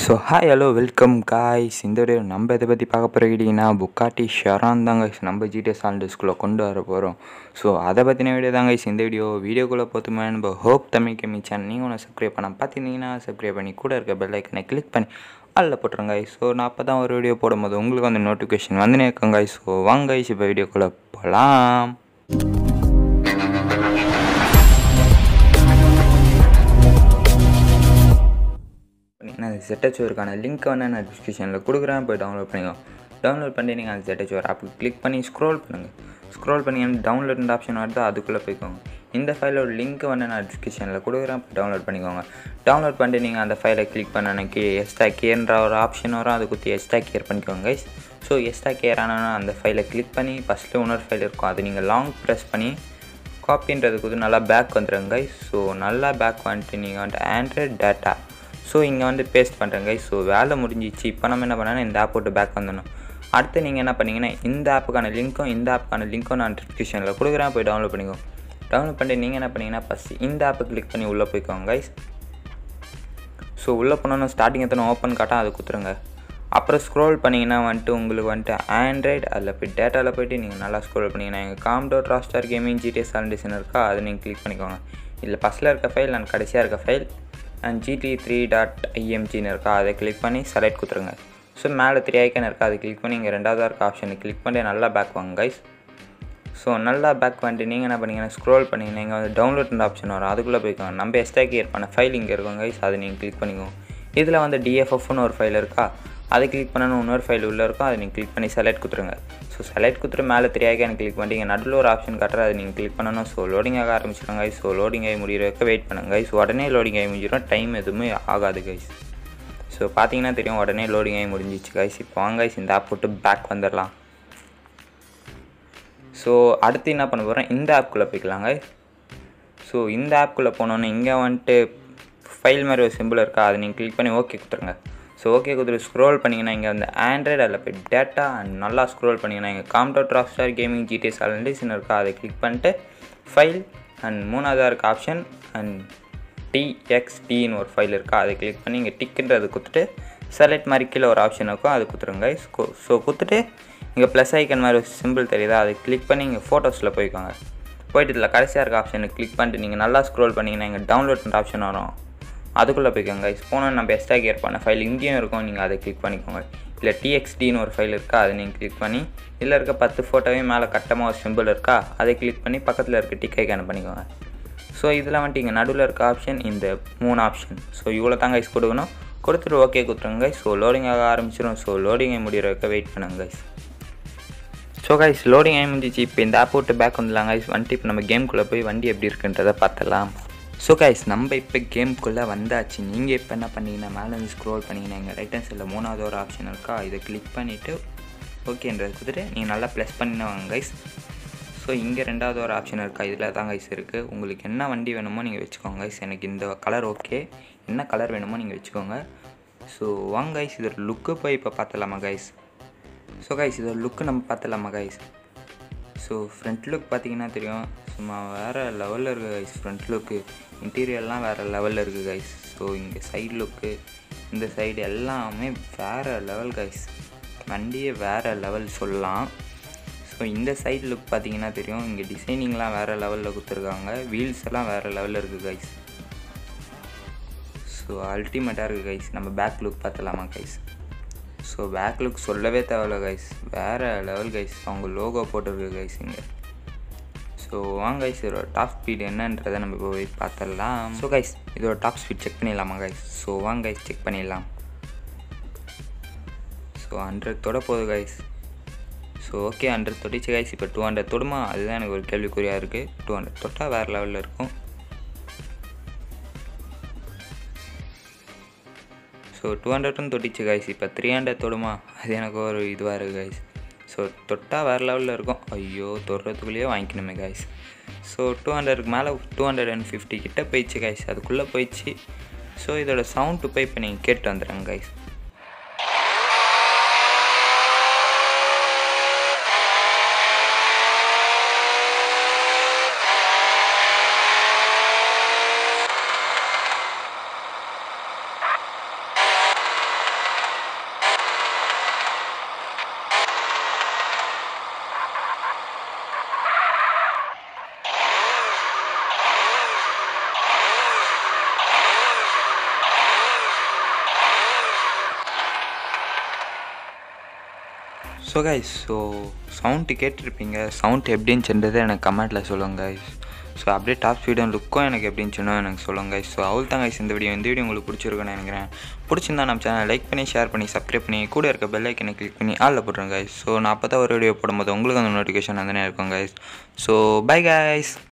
So hi hello welcome guys. இந்த video நம்ம இதை பற்றி பார்க்க போகிறீங்கன்னா புக்காட்டி ஷெரான் தாங்க நம்ம ஜிடிஎஸ் ஆல்டர்ஸ்குள்ளே கொண்டு வர போகிறோம். ஸோ அதை பற்றின வீடியோ தாங்க இந்த வீடியோக்குள்ளே போத்துமே நம்ம ஹோப் தமிழ் கம்மி சேனல் நீங்கள் ஒன்று சப்ஸ்கிரைப் பண்ண பார்த்தீங்கன்னா சப்ஸ்கிரைப் பண்ணி கூட இருக்க பெல் ஐக்கனை கிளிக் பண்ணி அதில் போட்டுருங்க. ஸோ நான் அப்போ தான் ஒரு வீடியோ போடும்போது உங்களுக்கு வந்து நோட்டிஃபிகேஷன் வந்துனே இருக்குங்க. ஸோ வாங்க இப்போ வீடியோக்குள்ளே போகலாம். நான் ZHOருக்கான லிங்க் வந்து நான் டிஸ்கிரிப்ஷனில் கொடுக்குறேன், போய் டவுன்லோட் பண்ணிக்கோ. டவுன்லோட் பண்ணி நீங்கள் அந்த ZHO ஆப்புக்கு கிளிக் பண்ணி ஸ்க்ரோல் பண்ணுங்கள். ஸ்க்ரோல் பண்ணி டவுன்லோட் ஆப்ஷன் வருது, அதுக்குள்ளே போய்க்கோங்க. இந்த ஃபைலோட லிங்க் வந்து நான் டிஸ்கிரிப்ஷனில் கொடுக்குறேன், போய் டவுன்லோட் பண்ணிக்கோங்க. டவுன்லோட் பண்ணிட்டு நீங்கள் அந்த ஃபைலை கிளிக் பண்ண எக்ஸ்ட்ரா கேர்ன்ற ஒரு ஆப்ஷன் வரும், அதை குத்தி எக்ஸ்ட்ரா கேர் பண்ணிக்கோங்க கைஸ். ஸோ எக்ஸ்ட்ரா கேர் ஆனால் அந்த ஃபைலை கிளிக் பண்ணி ஃபஸ்ட்டு இன்னொரு ஃபைல் இருக்கும், அது நீங்கள் லாங் ப்ரெஸ் பண்ணி காப்பின்றதுக்கு வந்து நல்லா பேக் வந்துடுங்க கைஸ். ஸோ நல்லா பேக் வந்துட்டு நீங்கள் வந்துட்டு ஆண்ட்ராய்ட் டேட்டா ஸோ இங்கே வந்து பேஸ்ட் பண்ணுறேங்க. ஸோ வேலை முடிஞ்சிச்சு. இப்போ நம்ம என்ன பண்ணோன்னா இந்த ஆப் விட்டு பேக் வந்துடணும். அடுத்து நீங்கள் என்ன பண்ணிங்கன்னா இந்த ஆப்புக்கான லிங்க்கும் நான் டிஸ்கிரிப்ஷனில் கொடுக்குறேன், போய் டவுன்லோட் பண்ணிக்கோ. டவுன்லோட் பண்ணிட்டு நீங்கள் என்ன பண்ணிங்கன்னா ஃபஸ்ட்டு இந்த ஆப்பை கிளிக் பண்ணி உள்ளே போய்க்கோங்க கைஸ். ஸோ உள்ளே போனோன்னா ஸ்டார்டிங் எத்தனை ஓப்பன் காட்டால் அதை கொடுத்துருங்க. அப்புறம் ஸ்க்ரோல் பண்ணிங்கன்னா வந்துட்டு உங்களுக்கு வந்துட்டு ஆண்ட்ராய்டு அதில் போய் டேட்டாவில் போய்ட்டு நீங்கள் நல்லா ஸ்க்ரோல் பண்ணிங்கன்னா எங்கள் காம்.ராஸ்டார் கேமிங் ஜிடிஎஸ் ஆல்டிஷன் இருக்கா, அதை நீங்கள் கிளிக் பண்ணிக்கோங்க. இல்லை ஃபஸ்ட்டில் இருக்க ஃபைல் நான் கடைசியாக இருக்க ஃபைல் அண்ட் gt3.imgன்னு இருக்கா, அதை கிளிக் பண்ணி செலக்ட் கொடுத்துருங்க. ஸோ மேலே 3 ஐக்கன் இருக்கா, அதை கிளிக் பண்ணி இங்கே ரெண்டாவது இருக்க ஆப்ஷனை கிளிக் பண்ணி நல்லா பேக் வாங்க கைஸ். ஸோ நல்லா பேக் வந்துட்டு நீங்கள் என்ன பண்ணிங்கன்னா ஸ்க்ரோல் பண்ணிங்கன்னா இங்கே வந்து டவுன்லோட் ஆப்ஷன் வரும், அதுக்குள்ளே போய்க்கோங்க. நம்ம எக்ஸ்ட்ரா கிரியேட் பண்ண ஃபைல் இங்கே இருக்கும் கைஸ், அதை நீங்கள் கிளிக் பண்ணிக்கோங்க. இதில் வந்து DFFன்னு ஒரு ஃபைல் இருக்கா, அதை கிளிக் பண்ணணும். இன்னொரு ஃபைல் உள்ளே இருக்கும், அதை நீங்கள் கிளிக் பண்ணி செலக்ட் கொடுத்துருங்க. ஸோ செலக்ட் கொடுத்துட்டு மேலே 3 ஐக்கன் கிளிக் பண்ணி இங்கே நடுவில் ஒரு ஆப்ஷன் காட்டுற, அதை நீங்கள் கிளிக் பண்ணணும். ஸோ லோடிங் ஆக ஆரம்பிச்சிடுங்க கைஸ். ஸோ லோடிங் ஆகி முடிகிற வரைக்கும் வெயிட் பண்ணுங்க கைஸ். உடனே லோடிங் ஆகி முடிஞ்சிடும், டைம் எதுவுமே ஆகாது கைஸ். ஸோ பார்த்தீங்கன்னா தெரியும், உடனே லோடிங் ஆகி முடிஞ்சிச்சு கைஸ். இப்போ வாங்க கைஸ் இந்த ஆப் விட்டு பேக் வந்துடலாம். ஸோ அடுத்து என்ன பண்ண போகிறேன், இந்த ஆப்குள்ளே போய்க்கலாங்க. ஸோ இந்த ஆப்குள்ளே போனோன்னே இங்கே வந்துட்டு ஃபைல் மாதிரி ஒரு சிம்பிள் இருக்கா, அதை நீங்கள் கிளிக் பண்ணி ஓகே கொடுத்துருங்க. ஸோ ஓகே கொடுத்துட்டு ஸ்க்ரோல் பண்ணிங்கன்னா இங்கே வந்து ஆண்ட்ராய்டு அதில் போய் டேட்டா அண்ட் நல்லா ஸ்க்ரோல் பண்ணிங்கன்னா இங்கே காம்.ராஸ்டார் கேமிங் ஜிடிஎஸ் ஆல்டிஷன் இருக்கா, அதை கிளிக் பண்ணிட்டு ஃபைல் அண்ட் மூணாவதாக இருக்க ஆப்ஷன் அண்ட் TXTன்னு ஒரு ஃபைல் இருக்கா, அதை கிளிக் பண்ணி இங்கே டிக்குன்றது கொடுத்துட்டு செலக்ட் மாதிரி கீழே ஒரு ஆப்ஷன் இருக்கும், அது கொடுத்துருங்க. ஸோ கொடுத்துட்டு இங்கே ப்ளஸ் ஐக்கன் மாதிரி ஒரு சிம்பிள் தெரியுதா, அதை கிளிக் பண்ணி இங்கே ஃபோட்டோஸில் போய்க்கோங்க. போய்ட்டு இதில் கடைசியாக இருக்க ஆப்ஷனை கிளிக் பண்ணிட்டு நீங்கள் நல்லா ஸ்க்ரோல் பண்ணிங்கன்னா இங்கே டவுன்லோட் பண்ணுற ஆப்ஷன் வரும், அதுக்குள்ளே போய்க்கோங்க கைஸ். போனால் நம்ம எக்ஸ்ட்ரா கேர் பண்ண ஃபைல் இங்கேயும் இருக்கும், நீங்கள் அதை கிளிக் பண்ணிக்கோங்க. இல்லை TXTன்னு ஒரு ஃபைல் இருக்கா, அதை நீங்கள் கிளிக் பண்ணி இதில் இருக்க 10 ஃபோட்டோவையும் மேலே கட்டமாக ஒரு சிம்பிள் இருக்கா, அதை கிளிக் பண்ணி பக்கத்தில் இருக்க டிக் ஐக்கான பண்ணிக்கோங்க. ஸோ இதில் வந்துட்டு இங்கே நடுவில் இருக்க ஆப்ஷன் இந்த 3 ஆப்ஷன். ஸோ இவ்வளோ தான் கைஸ் கொடுக்கணும். கொடுத்துட்டு ஓகே கொடுத்துருங்க கைஸ். ஸோ லோடிங் ஆக ஆரம்பிச்சிடும். ஸோ லோடிங் ஆகி முடிகிற வரைக்கும் வெயிட் பண்ணுங்க கைஸ். ஸோ கைஸ் லோடிங் ஆகி முடிஞ்சிச்சு. இப்போ இந்த ஆப் விட்டு பேக் வந்துடலாம் கைஸ். வந்துட்டு இப்போ நம்ம கேமுக்குள்ளே போய் வண்டி எப்படி இருக்குன்றதை பார்த்தலாம். ஸோ கைஸ் நம்ம இப்போ கேமுக்குள்ளே வந்தாச்சு. நீங்கள் இப்போ என்ன பண்ணிங்கன்னா மேலே வந்து ஸ்க்ரோல் பண்ணிங்கன்னா எங்கள் ரைட் ஹேண்ட் சைடில் மூணாவது ஒரு ஆப்ஷன் இருக்கா, இதை கிளிக் பண்ணிவிட்டு ஓகேன்றது கொடுத்துட்டு நீங்கள் நல்லா ப்ளஸ் பண்ணினா வாங்க கைஸ். ஸோ இங்கே ரெண்டாவது ஒரு ஆப்ஷன் இருக்கா, இதில் தான் கைஸ் இருக்குது. உங்களுக்கு என்ன வண்டி வேணுமோ நீங்கள் வச்சுக்கோங்க கைஸ். எனக்கு இந்த கலர் ஓகே, என்ன கலர் வேணுமோ நீங்கள் வச்சுக்கோங்க. ஸோ வாங்க கைஸ் இதோட லுக்கு போய் இப்போ பார்த்துலாமா கைஸ். ஸோ கைஸ் இதோட லுக்கு நம்ம பார்த்துலாமா கைஸ். ஸோ ஃப்ரண்ட் லுக் பார்த்தீங்கன்னா தெரியும், சும்மா வேறு லெவலில் இருக்குது கைஸ். ஃப்ரண்ட் லுக்கு இன்டீரியர்லாம் வேறு லெவலில் இருக்குது கைஸ். ஸோ இங்கே சைடு லுக்கு இந்த சைடு எல்லாமே வேறு லெவல் கைஸ். வண்டியே வேறு லெவல் சொல்லலாம். ஸோ இந்த சைடு லுக் பார்த்தீங்கன்னா தெரியும், இங்கே டிசைனிங்லாம் வேறு லெவலில் கொடுத்துருக்காங்க. வீல்ஸ் எல்லாம் வேறு லெவலில் இருக்குது கைஸ். ஸோ அல்டிமேட்டாக இருக்குது கைஸ். நம்ம பேக் லுக் பார்த்தலாமா கைஸ். ஸோ பேக் லுக் சொல்லவே தேவையில்ல கைஸ், வேறு லெவல் கைஸ். அவங்க லோகோ போட்டிருக்கு கைஸ் இங்கே. ஸோ வாங்க கைஸ் இதோட டாப் ஸ்பீட் என்னன்றதை நம்ம போய் பார்த்துடலாம். ஸோ கைஸ் இதோட டாப் ஸ்பீட் செக் பண்ணிடலாமா கைஸ். ஸோ வாங்க கைஸ் செக் பண்ணிடலாம். ஸோ 100 தொட போகுது கைஸ். ஸோ ஓகே 100 தொட்டிச்சு கைஸ். இப்போ 200 தொடுமா, அதுதான் எனக்கு ஒரு கேள்விக்குறியாக இருக்குது. 200 தொட்டால் வேறு லெவலில் இருக்கும். ஸோ 200 தொட்டிச்சு கைஸ். இப்போ 300 தொடுமா, அது எனக்கு ஒரு இதுவாக இருக்குது கைஸ். ஸோ தொட்டால் வேறு லெவலில் இருக்கும். ஐயோ தொடுறதுக்குள்ளேயே வாங்கிக்கணுமே கைஸ். ஸோ 200க்கு மேலே 250 கிட்டே போயிடுச்சு கைஸ், அதுக்குள்ளே போயிடுச்சு. ஸோ இதோட சவுண்டு போய் இப்போ நீங்கள் கேட்டு வந்துடுங்க guys. So guys, so sound கேட்டிருப்பீங்க. சவுண்ட் எப்படின்னு எனக்கு கமெண்ட்டில் சொல்லுங்கள் கைஸ். ஸோ அப்படியே டாப் ஸ்பீட் அண்ட் லுக்கும் எனக்கு எப்படின்னு சொன்னால் எனக்கு சொல்லுங்கள் கைஸ். ஸோ அவள் தான் கைஸ் இந்த வீடியோ உங்களுக்கு பிடிச்சிருக்குன்னு நினைக்கிறேன். பிடிச்சிருந்தா நம்ம சேனல் லைக் பண்ணி, ஷேர் பண்ணி, சப்ஸ்கிரைப் பண்ணி, கூட இருக்க பெல் ஐக்கனை கிளிக் பண்ணி ஆளில் போட்டுருங்க கைஸ். ஸோ நான் அப்போ தான் ஒரு வீடியோ போடும்போது உங்களுக்கு அந்த நோட்டிஃபிகேஷன் வந்துனே இருக்கும் கைஸ். So bye guys.